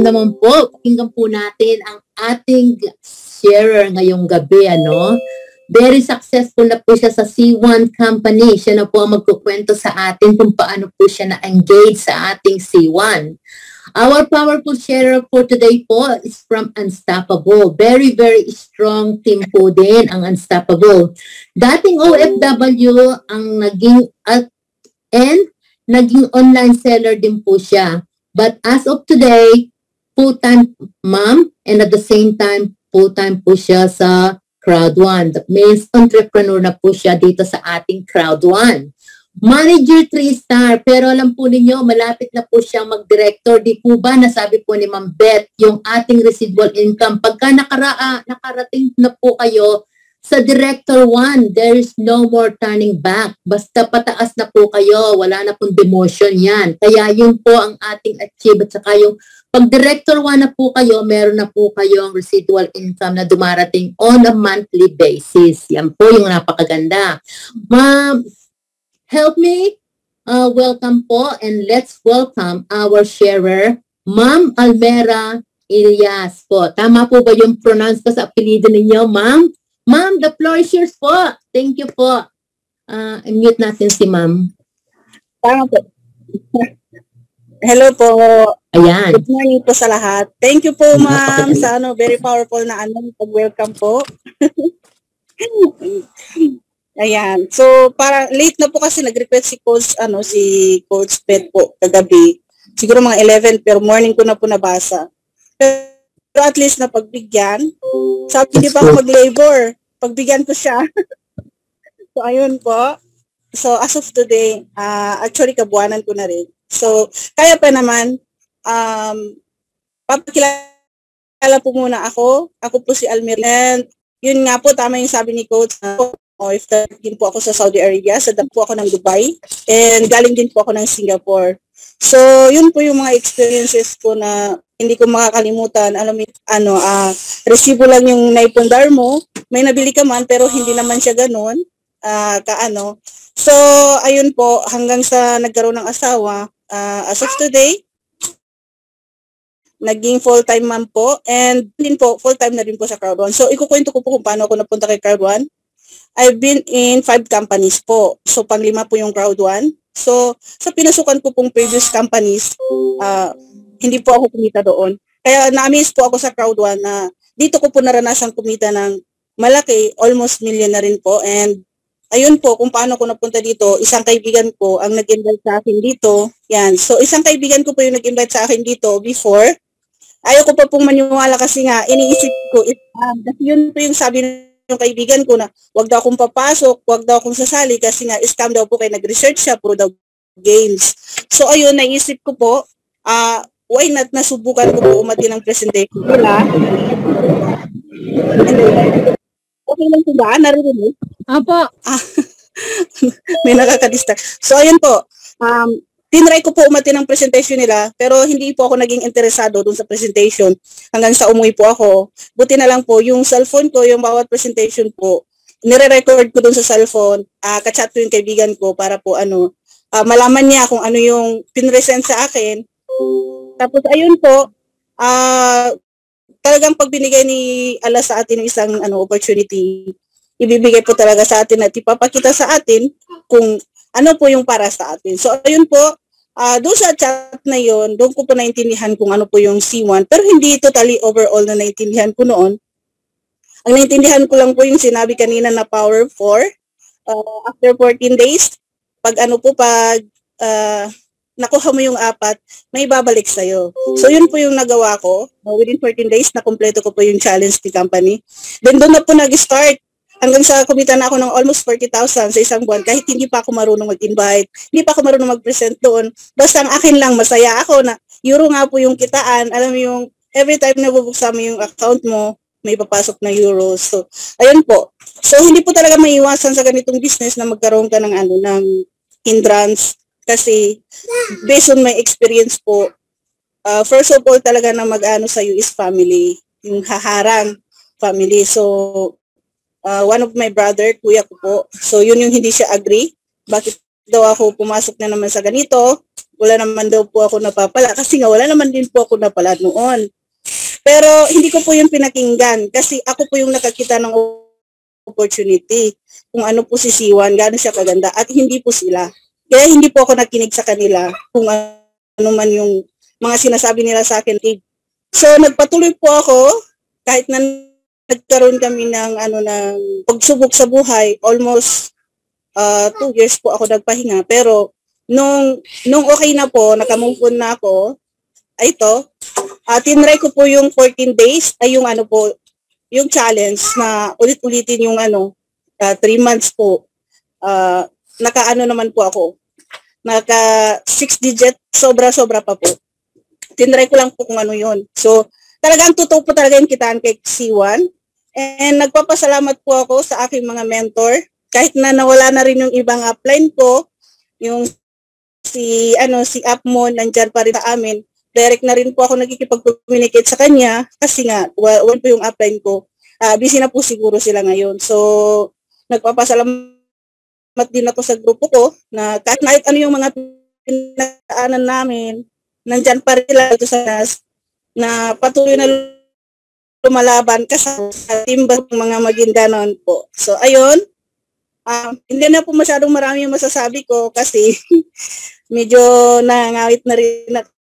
naman po, pakinggan po natin ang ating sharer ngayong gabi, ano? Very successful na po siya sa C1 company. Siya na po ang magkukwento sa atin kung paano po siya na-engage sa ating C1. Our powerful sharer for today po is from Unstoppable. Very, very strong team po din ang Unstoppable. Dating OFW ang naging and naging online seller din po siya. But as of today, full-time mom and at the same time, full-time po siya sa Crowd1. That means entrepreneur na po siya dito sa ating Crowd1. Manager 3-star, pero alam po ninyo, malapit na po siyang mag-director. Di po ba, nasabi po ni Ma'am Beth, yung ating residual income, pagka nakarating na po kayo sa Director 1, there is no more turning back. Basta pataas na po kayo, wala na pong demotion yan. Kaya yun po ang ating achieve. At saka yung pag Director 1 na po kayo, meron na po kayong residual income na dumarating on a monthly basis. Yan po yung napakaganda. Ma'am, help me welcome po and let's welcome our sharer, Ma'am Almera Ilyas po. Tama po ba yung pronounce ko sa apelido ninyo, Ma'am? Ma'am, the floor is yours po. Thank you po. Mute natin si Ma'am. Tama po. Hello po. Ayan. Good morning po sa lahat. Thank you po, ma'am, sa very powerful na pag-welcome po. Ayan. So, para late na po kasi nag-request si Coach Pet po kagabi. Siguro mga 11 pero morning ko na po nabasa. Pero at least na pagbigyan. Sabi hindi pa ako mag-labor. Pagbigyan ko siya. So, ayun po. So, as of today, actually kabuanan ko na rin. So, kaya pa naman, papakilala po muna ako. Ako po si Almir. And yun nga po, tama yung sabi ni Coach. If din po ako sa Saudi Arabia, sadam po ako ng Dubai. And galing din po ako ng Singapore. So, yun po yung mga experiences ko na hindi ko makakalimutan. Alam mo, resibo lang yung naipundar mo. May nabili ka man, pero hindi naman siya ganun. So, ayun po, hanggang sa nagkaroon ng asawa, as of today, naging full-time mom po, and din po, full-time na rin po sa Crowd1. So, ikukwento ko po kung paano ako napunta kay Crowd1. I've been in 5 companies po. So, pang-5 po yung Crowd1. So, sa pinasukan ko pong previous companies, hindi po ako kumita doon. Kaya na-amaze po ako sa Crowd1 na dito ko po naranasang kumita ng malaki, almost million na rin po. And ayun po, kung paano ko napunta dito, isang kaibigan ko ang nag-invite sa akin dito. Yan. So, isang kaibigan ko po yung nag-invite sa akin dito before. Ayaw ko pa pong maniwala kasi nga, iniisip ko, kasi yun po yung sabi ng kaibigan ko na wag daw akong papasok, wag daw akong sasali kasi nga scam daw po, kaya nag-research siya, puro daw games. So, ayun, naisip ko po, why not nasubukan ko po umati ng presentation nila. Okay lang po ba? Narinig? Apo. May nakakadistract. So, ayun po. Tinry ko po umati ng presentation nila, pero hindi po ako naging interesado dun sa presentation hanggang sa umuwi po ako. Buti na lang po, yung cellphone ko, yung bawat presentation po, nire-record ko dun sa cellphone, kachat ko yung kaibigan ko para po malaman niya kung ano yung pinresent sa akin. Tapos ayun po, talagang pag binigay ni Allah sa atin ng isang opportunity, ibibigay po talaga sa atin at ipapakita sa atin kung ano po yung para sa atin. So ayun po, doon sa chat na yun, doon ko po naintindihan kung ano po yung C1, pero hindi totally overall na naintindihan ko noon. Ang naintindihan ko lang po yung sinabi kanina na Power 4, after 14 days, pag nakuha mo yung 4, may babalik sa'yo. So, yun po yung nagawa ko. Within 14 days, nakompleto ko po yung challenge ni company. Then, doon na po nag-start. Hanggang sa kumita na ako ng almost 40,000 sa isang buwan, kahit hindi pa ako marunong mag-invite, hindi pa ako marunong mag-present doon. Basta ang akin lang, masaya ako na euro nga po yung kitaan. Alam mo yung, every time na bubuksan mo yung account mo, may papasok na euros. So, ayun po. So, hindi po talaga maiiwasan sa ganitong business na magkaroon ka ng hindrance. Kasi, based on my experience po, first of all talaga na mag-ano sa'yo is family. Yung haharang family. So, one of my brother, kuya ko po. So, yun yung hindi siya agree. Bakit daw ako pumasok na naman sa ganito? wala naman daw po ako napapala kasi nga wala naman din po ako napala noon. Pero hindi ko po yung pinakinggan kasi ako po yung nakakita ng opportunity kung ano po si Siwan, gaano siya kaganda at hindi po sila. Kaya hindi po ako nakinig sa kanila kung ano man yung mga sinasabi nila sa akin. So nagpatuloy po ako kahit na nagkaroon kami ng ng pagsubok sa buhay, almost 2 years po ako nagpahinga. Pero nung okay na po, nakamove on na ako, ay ito, tinry ko po yung 14 days, ay yung po, yung challenge na ulit-ulitin yung 3 months po. Naka naman po ako. Naka 6 digit, sobra-sobra pa po. Tinry ko lang po kung ano yun. So, talagang totoo po talaga yung kitaan kay C1. And nagpapasalamat po ako sa aking mga mentor. Kahit na nawala na rin yung ibang upline ko, yung si Upmon, nandyan pa rin sa amin. Direct na rin po ako nagkikipag-communicate sa kanya kasi nga, wala po yung upline ko. Busy na po siguro sila ngayon. So, nagpapasalamat din ako sa grupo ko na kahit ano yung mga pinagdaanan namin, nandyan pa rin sila ito sa nas na patuloy na lumalaban kasi sa timbang mga Maguindanon po. So, ayun. Hindi na po masyadong marami yung masasabi ko kasi medyo nangawit na rin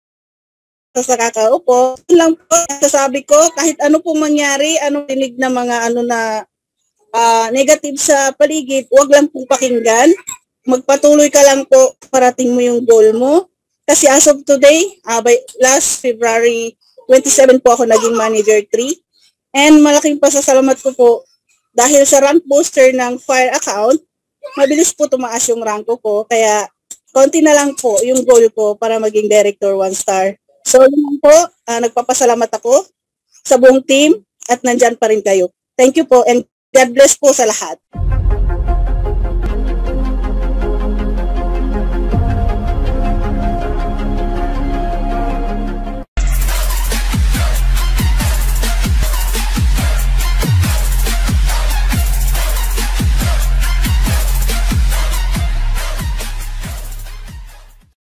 sa kakaupo. Yun lang po sasabi ko, kahit ano pong mangyari, dinig na mga negative sa paligid, huwag lang pong pakinggan. Magpatuloy ka lang po, parating mo yung goal mo. Kasi as of today, by last February 27 po ako naging manager 3. And malaking pasasalamat ko po dahil sa rank booster ng Fire account, mabilis po tumaas yung rank ko. Kaya konti na lang po yung goal ko para maging director 1 star. So, yun po, nagpapasalamat ako sa buong team at nandyan pa rin kayo. Thank you po and God bless po sa lahat.